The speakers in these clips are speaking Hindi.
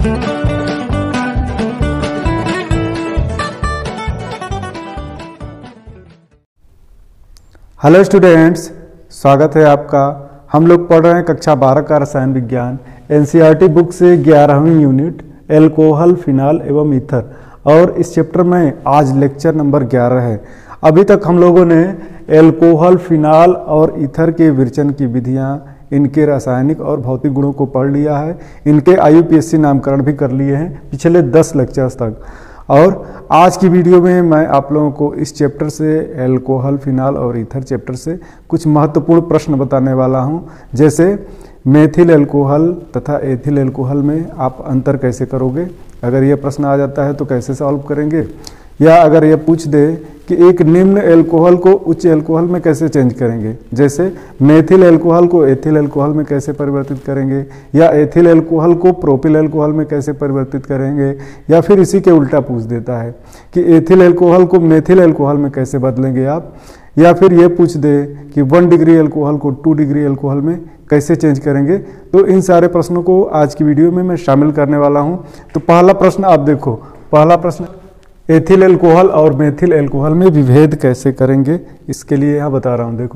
हेलो स्टूडेंट्स, स्वागत है आपका। हम लोग पढ़ रहे हैं कक्षा 12 का रसायन विज्ञान एनसीईआरटी बुक से 11वीं यूनिट एल्कोहल, फिनाल एवं ईथर, और इस चैप्टर में आज लेक्चर नंबर 11 है। अभी तक हम लोगों ने एल्कोहल, फिनाल और ईथर के विरचन की विधियां, इनके रासायनिक और भौतिक गुणों को पढ़ लिया है। इनके IUPAC नामकरण भी कर लिए हैं पिछले 10 लेक्चर्स तक। और आज की वीडियो में मैं आप लोगों को इस चैप्टर से, एल्कोहल, फिनाल और ईथर चैप्टर से कुछ महत्वपूर्ण प्रश्न बताने वाला हूं। जैसे मेथिल एल्कोहल तथा एथिल एल्कोहल में आप अंतर कैसे करोगे, अगर यह प्रश्न आ जाता है तो कैसे सॉल्व करेंगे, या अगर यह पूछ दे कि एक निम्न एल्कोहल को उच्च एल्कोहल में कैसे चेंज करेंगे, जैसे मेथिल एल्कोहल को एथिल एल्कोहल में कैसे परिवर्तित करेंगे, या एथिल एल्कोहल को प्रोपिल एल्कोहल में कैसे परिवर्तित करेंगे, या फिर इसी के उल्टा पूछ देता है कि एथिल एल्कोहल को मेथिल एल्कोहल में कैसे बदलेंगे आप, या फिर ये पूछ दे कि 1 डिग्री एल्कोहल को 2 डिग्री एल्कोहल में कैसे चेंज करेंगे। तो इन सारे प्रश्नों को आज की वीडियो में मैं शामिल करने वाला हूँ। तो पहला प्रश्न आप देखो, पहला प्रश्न, एथिल एल्कोहल और मेथिल एल्कोहल में विभेद कैसे करेंगे, इसके लिए यहाँ बता रहा हूँ। देखो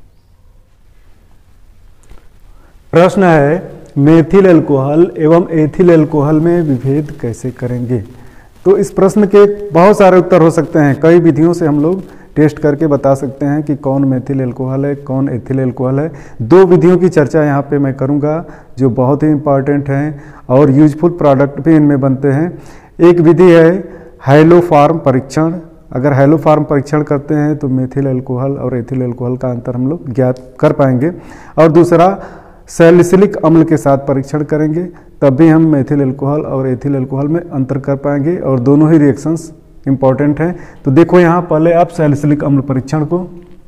प्रश्न है, मेथिल एल्कोहल एवं एथिल एल्कोहल में विभेद कैसे करेंगे। तो इस प्रश्न के बहुत सारे उत्तर हो सकते हैं। कई विधियों से हम लोग टेस्ट करके बता सकते हैं कि कौन मेथिल एल्कोहल है, कौन एथिल एल्कोहल है। 2 विधियों की चर्चा यहाँ पे मैं करूँगा जो बहुत ही इंपॉर्टेंट हैं और यूजफुल प्रोडक्ट भी इनमें बनते हैं। एक विधि है हैलोफार्म परीक्षण। अगर हैलोफार्म परीक्षण करते हैं तो मेथिल एल्कोहल और एथिल एल्कोहल का अंतर हम लोग ज्ञात कर पाएंगे। और दूसरा, सैलिसिलिक अम्ल के साथ परीक्षण करेंगे, तब भी हम मेथिल एल्कोहल और एथिल एल्कोहल में अंतर कर पाएंगे, और दोनों ही रिएक्शंस इंपॉर्टेंट हैं। तो देखो यहाँ पहले आप सैलिसिलिक अम्ल परीक्षण को,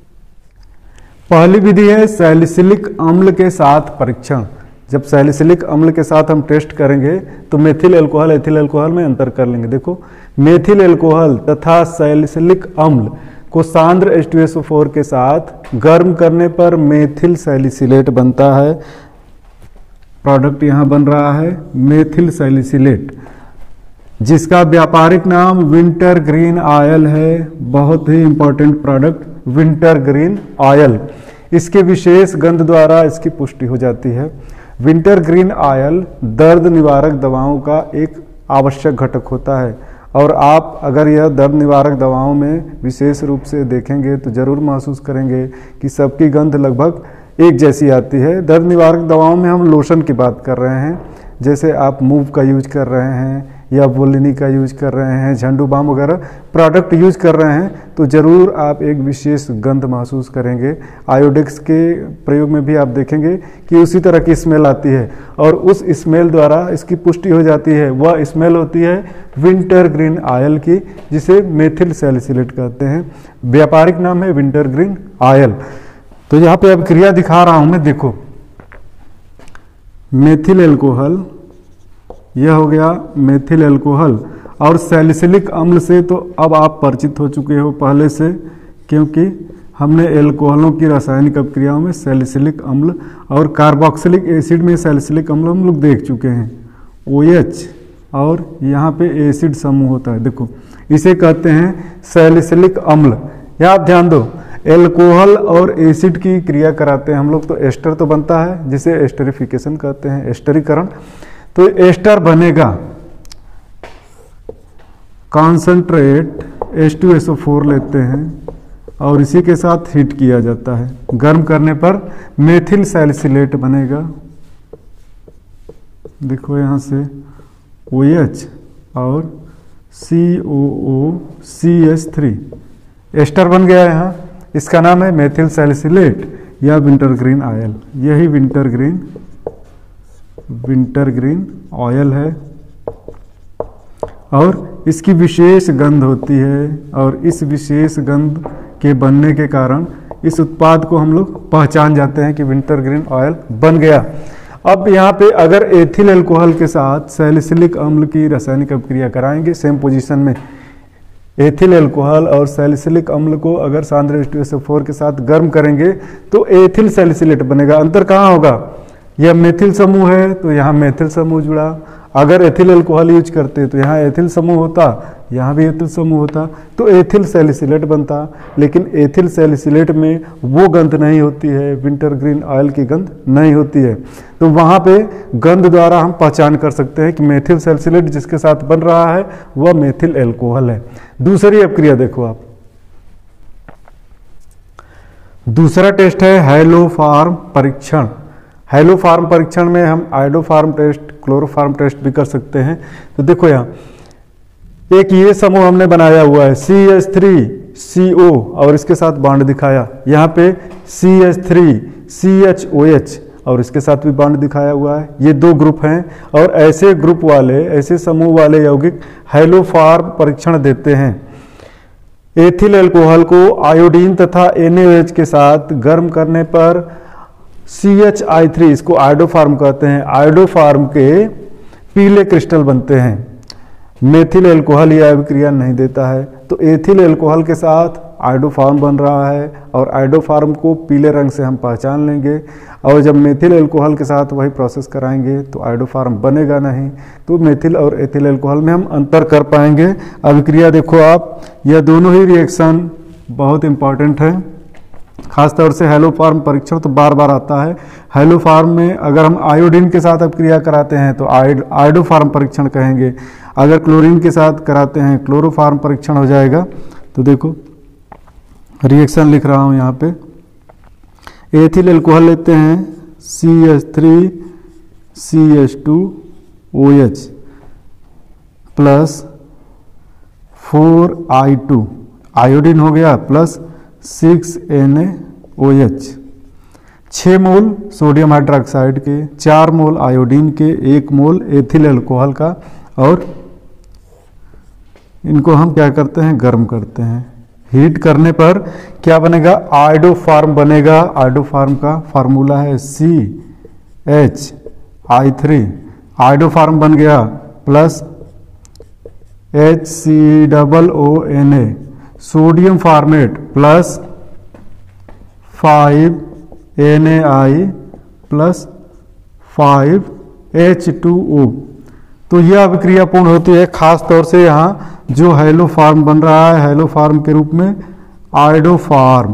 पहली विधि है सैलिसिलिक अम्ल के साथ परीक्षण। जब सैलिसिलिक अम्ल के साथ हम टेस्ट करेंगे तो मेथिल एल्कोहल, एथिल एल्कोहल में अंतर कर लेंगे। देखो मेथिल एल्कोहल तथा सैलिसिलिक अम्ल को सांद्र H2SO4 के साथ गर्म करने पर मेथिल सैलिसिलेट बनता है। प्रोडक्ट यहाँ बन रहा है मेथिल सैलिसिलेट, जिसका व्यापारिक नाम विंटर ग्रीन ऑयल है। बहुत ही important product winter green oil. इसके विशेष गंध द्वारा इसकी पुष्टि हो जाती है। विंटर ग्रीन ऑयल दर्द निवारक दवाओं का एक आवश्यक घटक होता है, और आप अगर यह दर्द निवारक दवाओं में विशेष रूप से देखेंगे तो ज़रूर महसूस करेंगे कि सबकी गंध लगभग एक जैसी आती है। दर्द निवारक दवाओं में हम लोशन की बात कर रहे हैं, जैसे आप मूव का यूज कर रहे हैं या वोलिनी का यूज कर रहे हैं, झंडू बाम वगैरह प्रोडक्ट यूज कर रहे हैं, तो ज़रूर आप एक विशेष गंध महसूस करेंगे। आयोडेक्स के प्रयोग में भी आप देखेंगे कि उसी तरह की स्मेल आती है, और उस स्मेल द्वारा इसकी पुष्टि हो जाती है। वह स्मेल होती है विंटर ग्रीन ऑयल की, जिसे मेथिल सैलिसिलेट कहते हैं। व्यापारिक नाम है विंटर ग्रीन ऑयल। तो यहाँ पे अब क्रिया दिखा रहा हूँ मैं। देखो मेथिल एल्कोहल, यह हो गया मेथिल एल्कोहल, और सैलिसिलिक अम्ल से तो अब आप परिचित हो चुके हो पहले से, क्योंकि हमने एल्कोहलों की रासायनिक अपक्रियाओं में सैलिसिलिक अम्ल और कार्बोक्सिलिक एसिड में सैलिसिलिक अम्ल हम लोग देख चुके हैं। OH और यहाँ पे एसिड समूह होता है, देखो इसे कहते हैं सैलिसिलिक अम्ल। यहाँ आप ध्यान दो, एल्कोहल और एसिड की क्रिया कराते हैं हम लोग तो एस्टर तो बनता है, जिसे एस्टरिफिकेशन कहते हैं, एस्टरीकरण। तो एस्टर बनेगा, कॉन्सेंट्रेट H2SO4 लेते हैं और इसी के साथ हीट किया जाता है। गर्म करने पर मेथिल सैलिसिलेट बनेगा। देखो यहाँ से OH और COOCH3 एस्टर बन गया यहाँ। इसका नाम है मेथिल सैलिसिलेट या विंटर ग्रीन ऑयल। यही विंटर ग्रीन ऑयल है, और इसकी विशेष गंध होती है, और इस विशेष गंध के बनने के कारण इस उत्पाद को हम लोग पहचान जाते हैं कि विंटर ग्रीन ऑयल बन गया। अब यहाँ पे अगर एथिल एल्कोहल के साथ सैलिसिलिक अम्ल की रासायनिक अपक्रिया कराएंगे सेम पोजीशन में, एथिल एल्कोहल और सैलिसिलिक अम्ल को अगर सांद्र H2SO4 के साथ गर्म करेंगे तो एथिल सैलिसिलेट बनेगा। अंतर कहाँ होगा, यह मेथिल समूह है तो यहाँ मेथिल समूह जुड़ा, अगर एथिल अल्कोहल यूज करते तो यहाँ एथिल समूह होता, यहाँ भी एथिल समूह होता, तो एथिल सैलिसिलेट बनता। लेकिन एथिल सैलिसिलेट में वो गंध नहीं होती है, विंटर ग्रीन ऑयल की गंध नहीं होती है। तो वहाँ पे गंध द्वारा हम पहचान कर सकते हैं कि मेथिल सैलिसिलेट जिसके साथ बन रहा है वह मेथिल अल्कोहल है। दूसरी अपक्रिया देखो आप, दूसरा टेस्ट है हैलोफार्म परीक्षण। हैलोफार्म परीक्षण में हम आयोडोफार्म टेस्ट, क्लोरोफार्म टेस्ट भी कर सकते हैं। तो देखो यहाँ एक ये समूह हमने बनाया हुआ है CH3CO और इसके साथ बॉन्ड दिखाया, यहाँ पे CH3CHOH और इसके साथ भी बॉन्ड दिखाया हुआ है। ये दो ग्रुप हैं और ऐसे ग्रुप वाले, ऐसे समूह वाले यौगिक हैलोफार्म परीक्षण देते हैं। एथिल अल्कोहल को आयोडीन तथा NaOH के साथ गर्म करने पर CHI3, इसको आयोडोफार्म कहते हैं, आयोडोफार्म के पीले क्रिस्टल बनते हैं। मेथिल अल्कोहल यह अभिक्रिया नहीं देता है, तो एथिल अल्कोहल के साथ आयोडोफार्म बन रहा है और आयोडोफार्म को पीले रंग से हम पहचान लेंगे। और जब मेथिल अल्कोहल के साथ वही प्रोसेस कराएंगे तो आयोडोफार्म बनेगा नहीं, तो मेथिल और एथिल अल्कोहल में हम अंतर कर पाएंगे। अभिक्रिया देखो आप, यह दोनों ही रिएक्शन बहुत इंपॉर्टेंट है, खासतौर से हैलोफार्म परीक्षण तो बार बार आता है। हैलोफार्म में अगर हम आयोडीन के साथ अपक्रिया कराते हैं तो आयोडोफार्म परीक्षण कहेंगे, अगर क्लोरीन के साथ कराते हैं क्लोरोफार्म परीक्षण हो जाएगा। तो देखो रिएक्शन लिख रहा हूँ यहाँ पे, एथिल अल्कोहल लेते हैं CH3CH2OH प्लस 4I2, आयोडीन हो गया, प्लस 6NaOH, 6 मोल सोडियम हाइड्रोक्साइड के, 4 मोल आयोडीन के, 1 मोल एथिल अल्कोहल का, और इनको हम क्या करते हैं, गर्म करते हैं। हीट करने पर क्या बनेगा, आयोडोफार्म बनेगा। आयोडोफार्म का फार्मूला है CHI3, आयोडोफार्म बन गया, plus HCOONA, sodium formate, plus 5NaI plus 5H2O। तो यह अभिक्रिया पूर्ण होती है। खास तौर से यहाँ जो हैलोफार्म बन रहा है, हैलोफार्म के रूप में आयोडोफार्म,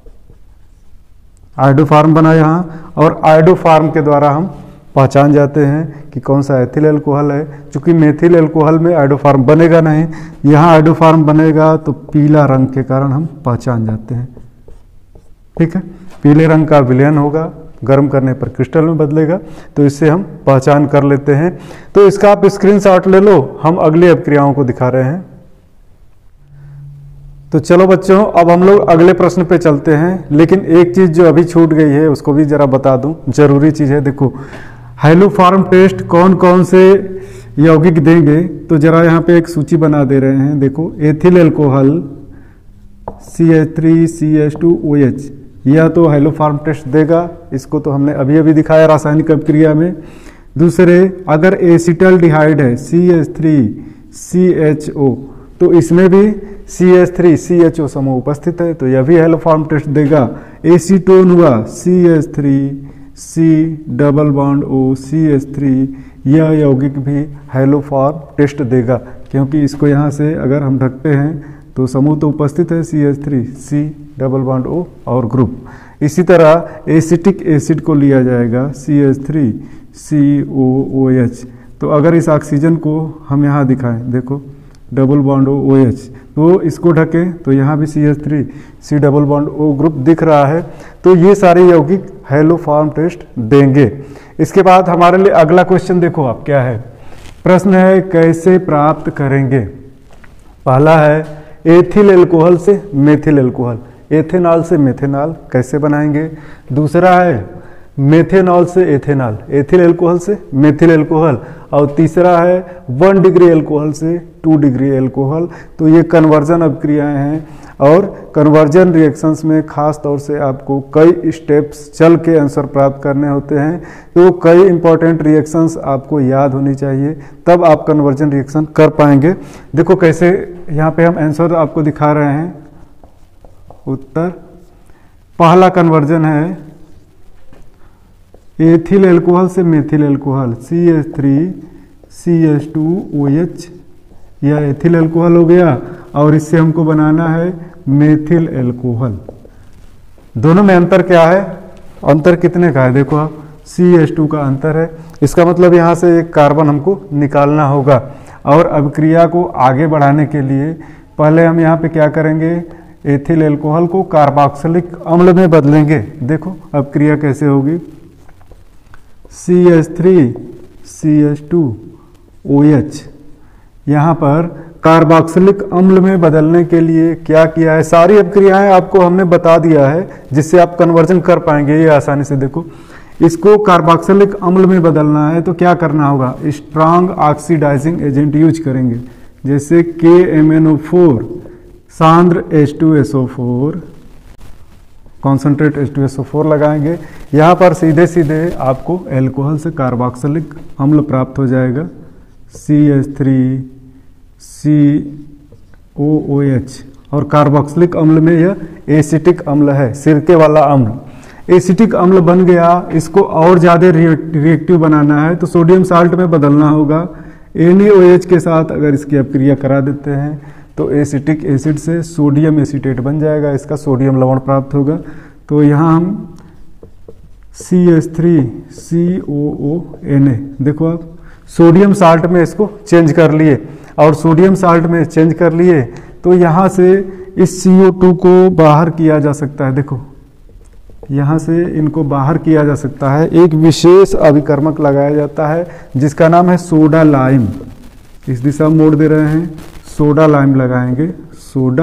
आयोडोफार्म बना यहाँ, और आयोडोफार्म के द्वारा हम पहचान जाते हैं कि कौन सा एथिल अल्कोहल है। चूंकि मेथिल अल्कोहल में आयोडोफार्म बनेगा नहीं, यहाँ आयोडोफार्म बनेगा, तो पीला रंग के कारण हम पहचान जाते हैं। ठीक है, पीले रंग का विलयन होगा, गर्म करने पर क्रिस्टल में बदलेगा, तो इससे हम पहचान कर लेते हैं। तो इसका आप स्क्रीनशॉट ले लो, हम अगली अपक्रियाओं को दिखा रहे हैं। तो चलो बच्चों, अब हम लोग अगले प्रश्न पे चलते हैं। लेकिन एक चीज जो अभी छूट गई है उसको भी जरा बता दूं, जरूरी चीज है। देखो हैलोफार्म टेस्ट कौन कौन से यौगिक देंगे, तो जरा यहाँ पे एक सूची बना दे रहे हैं। देखो एथिल अल्कोहल CH3CH2OH, यह तो हैलोफार्म टेस्ट देगा, इसको तो हमने अभी अभी दिखाया रासायनिक अपक्रिया में। दूसरे, अगर एसिटल्डिहाइड है CH3CHO, तो इसमें भी CH3CHO समूह उपस्थित है, तो यह भी हैलोफार्म टेस्ट देगा। एसीटोन हुआ CH3C♯O यह यौगिक भी हैलोफार्म टेस्ट देगा, क्योंकि इसको यहाँ से अगर हम ढकते हैं तो समूह तो उपस्थित है CH3C♯O और ग्रुप। इसी तरह एसिटिक एसिड को लिया जाएगा CH3COOH, तो अगर इस ऑक्सीजन को हम यहाँ दिखाएं, देखो =OH, तो इसको ढकें तो यहाँ भी CH3C♯O ग्रुप दिख रहा है। तो ये सारे यौगिक हैलोफार्म टेस्ट देंगे। इसके बाद हमारे लिए अगला क्वेश्चन देखो आप क्या है। प्रश्न है कैसे प्राप्त करेंगे। पहला है एथिल अल्कोहल से मेथिल अल्कोहल, एथेनॉल से मेथेनॉल कैसे बनाएंगे। दूसरा है मेथेनॉल से एथेनॉल, एथिल अल्कोहल से मेथिल अल्कोहल। और तीसरा है 1 डिग्री अल्कोहल से 2 डिग्री अल्कोहल। तो ये कन्वर्जन अपक्रियाएं हैं, और कन्वर्जन रिएक्शंस में खास तौर से आपको कई स्टेप्स चल के आंसर प्राप्त करने होते हैं। तो कई इंपॉर्टेंट रिएक्शंस आपको याद होनी चाहिए, तब आप कन्वर्जन रिएक्शन कर पाएंगे। देखो कैसे यहाँ पे हम आंसर आपको दिखा रहे हैं। उत्तर, पहला कन्वर्जन है एथिल अल्कोहल से मेथिल अल्कोहल CH3 CH2OH, यह एथिल एल्कोहल हो गया और इससे हमको बनाना है मेथिल एल्कोहल। दोनों में अंतर क्या है? अंतर कितने का है? देखो आप, CH2 का अंतर है, इसका मतलब यहाँ से एक कार्बन हमको निकालना होगा। और अब क्रिया को आगे बढ़ाने के लिए पहले हम यहाँ पे क्या करेंगे, एथिल एल्कोहल को कार्बोक्सिलिक अम्ल में बदलेंगे। देखो अब क्रिया कैसे होगी, CH3CH2OH, यहाँ पर कार्बोक्सिलिक अम्ल में बदलने के लिए क्या किया है, सारी अब क्रियाएं आपको हमने बता दिया है जिससे आप कन्वर्जन कर पाएंगे ये आसानी से। देखो इसको कार्बोक्सिलिक अम्ल में बदलना है तो क्या करना होगा, स्ट्रांग ऑक्सीडाइजिंग एजेंट यूज करेंगे, जैसे KMnO4, सांद्र H2SO4, कॉन्सेंट्रेट H2SO4 लगाएंगे। यहाँ पर सीधे सीधे आपको एल्कोहल से कार्बोक्सिलिक अम्ल प्राप्त हो जाएगा, CH3COOH। और कार्बोक्सिलिक अम्ल में यह एसिटिक अम्ल है, सिरके वाला अम्ल। एसिटिक अम्ल बन गया, इसको और ज़्यादा रिएक्टिव बनाना है तो सोडियम साल्ट में बदलना होगा। NaOH के साथ अगर इसकी अपक्रिया करा देते हैं तो एसिटिक एसिड से सोडियम एसीटेट बन जाएगा, इसका सोडियम लवण प्राप्त होगा। तो यहाँ हम CH3COONA, देखो आप सोडियम साल्ट में इसको चेंज कर लिए और सोडियम साल्ट में चेंज कर लिए तो यहाँ से इस CO2 को बाहर किया जा सकता है। देखो यहाँ से इनको बाहर किया जा सकता है, एक विशेष अभिकर्मक लगाया जाता है जिसका नाम है सोडा लाइम। इस दिशा में मोड़ दे रहे हैं, सोडा लाइम लगाएंगे, सोडा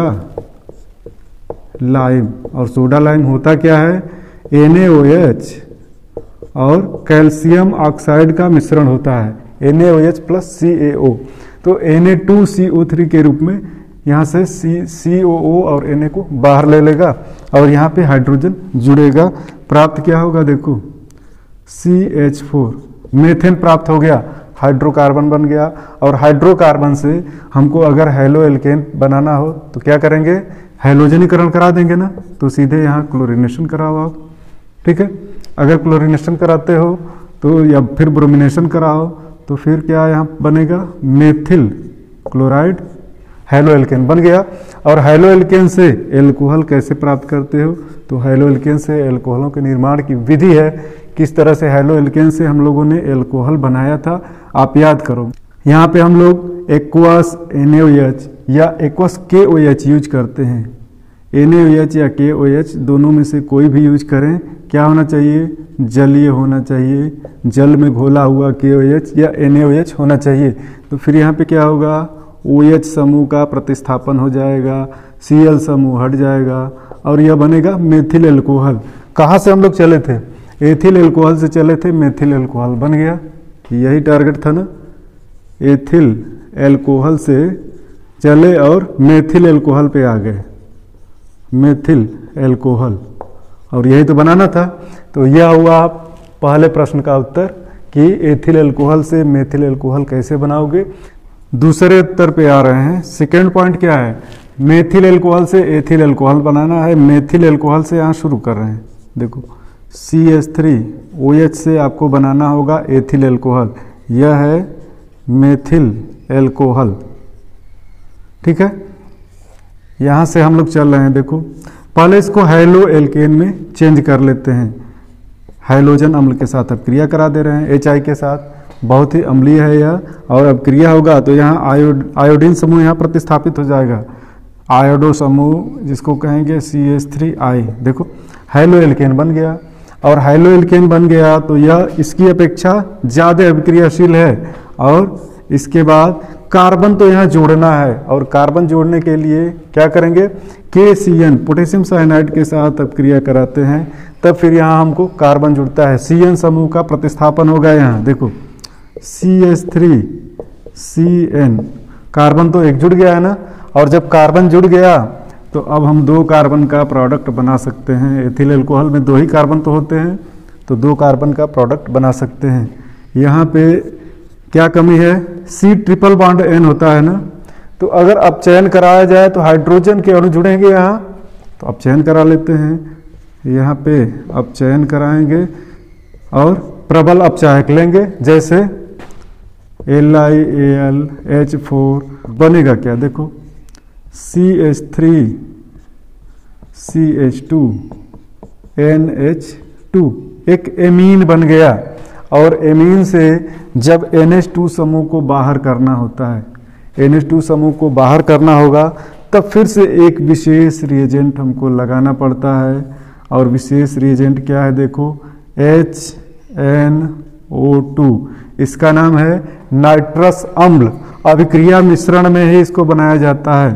लाइम। और सोडा लाइम होता क्या है, NaOH और कैल्शियम ऑक्साइड का मिश्रण होता है, NaOH प्लस CaO। तो Na2CO3 के रूप में यहाँ से COO और Na को बाहर ले लेगा और यहाँ पे हाइड्रोजन जुड़ेगा। प्राप्त क्या होगा, देखो CH4, मेथेन प्राप्त हो गया, हाइड्रोकार्बन बन गया। और हाइड्रोकार्बन से हमको अगर हैलो एल्केन बनाना हो तो क्या करेंगे, हैलोजनीकरण करा देंगे ना, तो सीधे यहाँ क्लोरीनेशन कराओ आप। ठीक है, अगर क्लोरीनेशन कराते हो तो या फिर ब्रोमिनेशन कराओ तो फिर क्या यहाँ बनेगा, मेथिल क्लोराइड हैलो एल्केन बन गया। और हैलो एल्केन से एल्कोहल कैसे प्राप्त करते हो, तो हैलो एल्केन से एल्कोहलों के निर्माण की विधि है, किस तरह से हैलो एल्केन से हम लोगों ने एल्कोहल बनाया था आप याद करो। यहाँ पे हम लोग एक्वस NaOH या एक्वस KOH यूज करते हैं। NaOH या KOH दोनों में से कोई भी यूज करें, क्या होना चाहिए, जलीय होना चाहिए, जल में घोला हुआ KOH या NaOH होना चाहिए। तो फिर यहाँ पे क्या होगा, OH समूह का प्रतिस्थापन हो जाएगा, Cl समूह हट जाएगा और यह बनेगा मेथिल एल्कोहल। कहाँ से हम लोग चले थे, एथिल एल्कोहल से चले थे, मेथिल एल्कोहल बन गया। यही टारगेट था ना, एथिल एल्कोहल से चले और मेथिल एल्कोहल पे आ गए, मेथिल एल्कोहल, और यही तो बनाना था। तो यह हुआ पहले प्रश्न का उत्तर कि एथिल एल्कोहल से मेथिल एल्कोहल कैसे बनाओगे। दूसरे उत्तर पे आ रहे हैं। सेकेंड पॉइंट क्या है, मेथिल एल्कोहल से एथिल एल्कोहल बनाना है। मेथिल एल्कोहल से यहाँ शुरू कर रहे हैं, देखो CH3OH से आपको बनाना होगा एथिल एल्कोहल, यह है मेथिल एल्कोहल। ठीक है, यहाँ से हम लोग चल रहे हैं। देखो पहले इसको हैलो एल्केन में चेंज कर लेते हैं, हाइलोजन अम्ल के साथ अब क्रिया करा दे रहे हैं HI के साथ, बहुत ही अम्लीय है यह। और अब क्रिया होगा तो यहाँ आयोडीन समूह यहाँ प्रतिस्थापित हो जाएगा, आयोडो समूह जिसको कहेंगे CH3I। देखो हैलो एल्केन बन गया, और हैलो एल्केन बन गया तो यह इसकी अपेक्षा ज़्यादा अभिक्रियाशील है। और इसके बाद कार्बन तो यहाँ जोड़ना है, और कार्बन जोड़ने के लिए क्या करेंगे, KCN पोटेशियम साइनाइड के साथ अब क्रिया कराते हैं, तब फिर यहाँ हमको कार्बन जुड़ता है, CN समूह का प्रतिस्थापन होगा। यहाँ देखो CH3CN, कार्बन तो एक जुड़ गया है ना, और जब कार्बन जुड़ गया तो अब हम दो कार्बन का प्रोडक्ट बना सकते हैं। एथिल एल्कोहल में दो ही कार्बन तो होते हैं, तो दो कार्बन का प्रोडक्ट बना सकते हैं। यहाँ पे क्या कमी है, C ट्रिपल बॉन्ड N होता है ना, तो अगर अब चयन कराया जाए तो हाइड्रोजन के अणु जुड़ेंगे यहाँ, तो अब चयन करा लेते हैं। यहाँ पे अब चयन कराएंगे और प्रबल अपचायक लेंगे, जैसे LiAlH4 बनेगा क्या, देखो CH3CH2 NH2 एक एमीन बन गया। और एमीन से जब NH2 समूह को बाहर करना होता है, NH2 समूह को बाहर करना होगा, तब फिर से एक विशेष रिएजेंट हमको लगाना पड़ता है। और विशेष रिएजेंट क्या है, देखो HNO2, इसका नाम है नाइट्रस अम्ल। अभिक्रिया मिश्रण में ही इसको बनाया जाता है।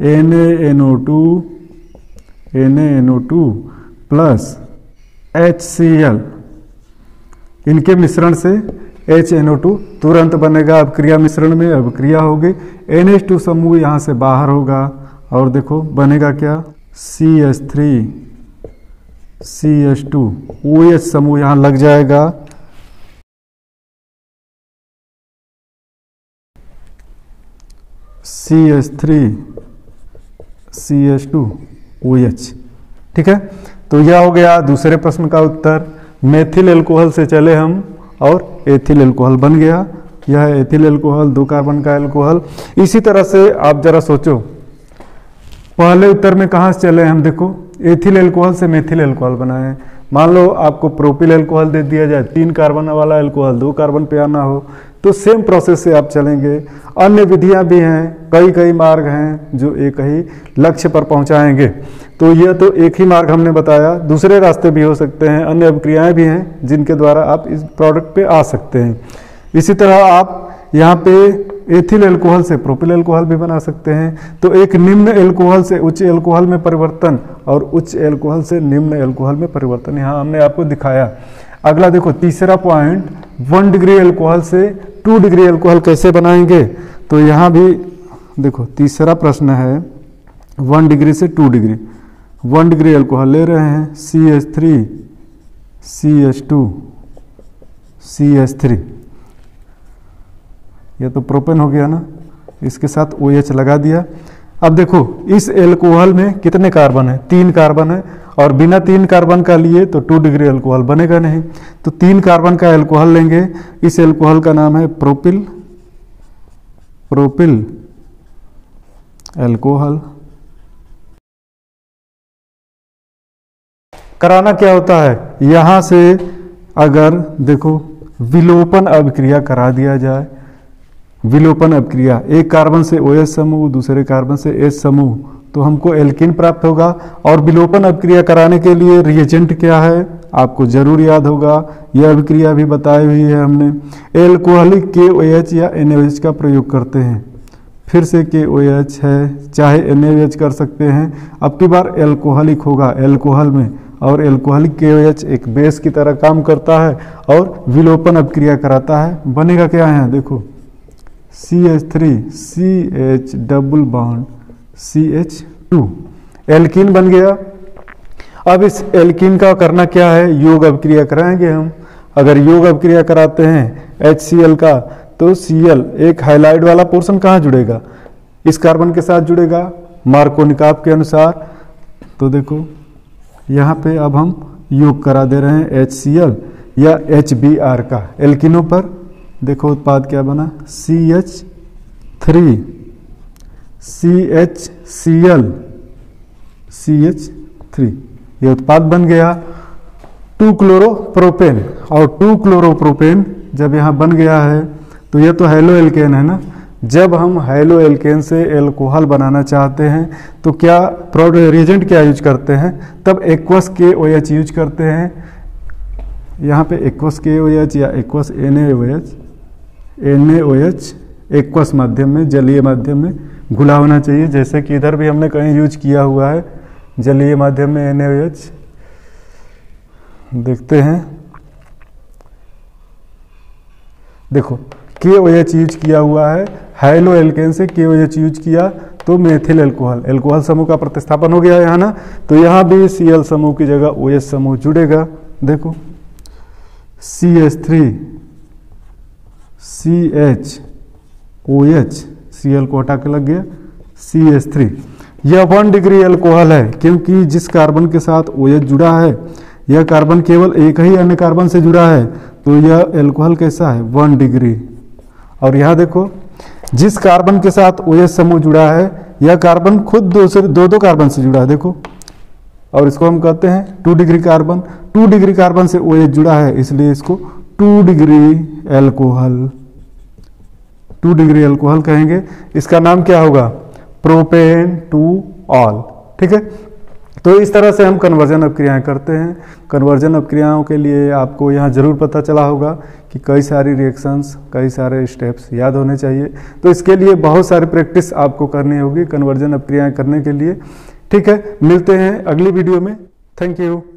NaNO2 प्लस HCl, इनके मिश्रण से HNO2 तुरंत बनेगा। अभिक्रिया मिश्रण में अभिक्रिया होगी, NH2 समूह यहाँ से बाहर होगा और देखो बनेगा क्या, CH3CH2 OH समूह यहाँ लग जाएगा। CH3CH2 OH, ठीक है। तो यह हो गया दूसरे प्रश्न का उत्तर। मेथिल एल्कोहल से चले हम और एथिल एल्कोहल बन गया। यह एथिल एल्कोहल 2 कार्बन का एल्कोहल। इसी तरह से आप जरा सोचो, पहले उत्तर में कहाँ से चले हम, देखो एथिल एल्कोहल से मेथिल एल्कोहल बनाए। मान लो आपको प्रोपिल एल्कोहल दे दिया जाए, 3 कार्बन वाला एल्कोहल 2 कार्बन पे आना हो, तो सेम प्रोसेस से आप चलेंगे। अन्य विधियां भी हैं, कई मार्ग हैं जो एक ही लक्ष्य पर पहुंचाएंगे। तो यह तो एक ही मार्ग हमने बताया, दूसरे रास्ते भी हो सकते हैं, अन्य अभिक्रियाएं भी हैं जिनके द्वारा आप इस प्रोडक्ट पे आ सकते हैं। इसी तरह आप यहाँ पे एथिल एल्कोहल से प्रोपिल एल्कोहल भी बना सकते हैं। तो एक निम्न एल्कोहल से उच्च एल्कोहल में परिवर्तन और उच्च एल्कोहल से निम्न एल्कोहल में परिवर्तन यहाँ हमने आपको दिखाया। अगला देखो तीसरा पॉइंट, 1 डिग्री एल्कोहल से 2 डिग्री एल्कोहल कैसे बनाएंगे। तो यहाँ भी देखो तीसरा प्रश्न है, 1 डिग्री से 2 डिग्री, 1 डिग्री एल्कोहल ले रहे हैं, CH3CH2 CH3, ये तो प्रोपेन हो गया ना, इसके साथ OH लगा दिया। अब देखो इस एल्कोहल में कितने कार्बन है, 3 कार्बन है, और बिना 3 कार्बन का लिए तो 2 डिग्री एल्कोहल बनेगा नहीं। तो 3 कार्बन का एल्कोहल लेंगे। इस एल्कोहल का नाम है प्रोपिल एल्कोहल। कराना क्या होता है, यहां से अगर देखो विलोपन अभिक्रिया करा दिया जाए, विलोपन अभिक्रिया, एक कार्बन से OH समूह दूसरे कार्बन से H समूह, तो हमको एल्कीन प्राप्त होगा। और विलोपन अभिक्रिया कराने के लिए रिएजेंट क्या है आपको जरूर याद होगा, यह अभिक्रिया भी बताई हुई है हमने। एल्कोहलिक KOH या NaOH का प्रयोग करते हैं। फिर से KOH है, चाहे NaOH कर सकते हैं। अब की बार एल्कोहलिक होगा एल्कोहल में, और एल्कोहलिक KOH एक बेस की तरह काम करता है और विलोपन अभिक्रिया कराता है। बनेगा क्या है, देखो CH3CH double bond CH2, alkene बन गया। अब इस एल्कीन का करना क्या है, योग अभिक्रिया कराएंगे हम। अगर योग अभिक्रिया कराते हैं HCl का, तो Cl एक हाइलाइट वाला पोर्शन कहाँ जुड़ेगा, इस कार्बन के साथ जुड़ेगा मार्कोनिकाव के अनुसार। तो देखो यहाँ पे अब हम योग करा दे रहे हैं HCl या HBr का एल्कीनों पर। देखो उत्पाद क्या बना, CH3CHCl CH3, ये उत्पाद बन गया 2 क्लोरोप्रोपेन। और 2 क्लोरोप्रोपेन जब यहाँ बन गया है, तो ये तो हैलो एल्केन है ना। जब हम हैलो एल्केन से एल्कोहल बनाना चाहते हैं तो क्या रिएजेंट क्या यूज करते हैं, तब एक्वस KOH यूज करते हैं। यहाँ पे एक्वस KOH या एक्वस NaOH एक्वस माध्यम में, जलीय माध्यम में घुला होना चाहिए, जैसे कि इधर भी हमने कहीं यूज किया हुआ है जलीय माध्यम में NaOH। देखते हैं, देखो KOH यूज किया हुआ है, हैलो एल्केन से KOH यूज किया तो मेथिल एल्कोहल, एल्कोहल समूह का प्रतिस्थापन हो गया यहाँ ना। तो यहाँ भी Cl समूह की जगह OH समूह जुड़ेगा। देखो CH3CHOH, Cl को हटा के लग गया CH3। यह 1 डिग्री एल्कोहल है, क्योंकि जिस कार्बन के साथ OH जुड़ा है, यह कार्बन केवल एक ही अन्य कार्बन से जुड़ा है, तो यह एल्कोहल कैसा है 1 डिग्री। और यहाँ देखो जिस कार्बन के साथ OH समूह जुड़ा है यह कार्बन खुद दो कार्बन से जुड़ा है, देखो, और इसको हम कहते हैं 2 डिग्री कार्बन। 2 डिग्री कार्बन से OH जुड़ा है इसलिए इसको 2 डिग्री एल्कोहल, 2 डिग्री एल्कोहल कहेंगे। इसका नाम क्या होगा? Propane two ol. ठीक है, तो इस तरह से हम कन्वर्जन अपक्रियाएं करते हैं। कन्वर्जन अपक्रियाओं के लिए आपको यहाँ जरूर पता चला होगा कि कई सारी रिएक्शंस, कई सारे स्टेप्स याद होने चाहिए। तो इसके लिए बहुत सारी प्रैक्टिस आपको करनी होगी कन्वर्जन अपक्रियाएं करने के लिए। ठीक है, मिलते हैं अगली वीडियो में। Thank you.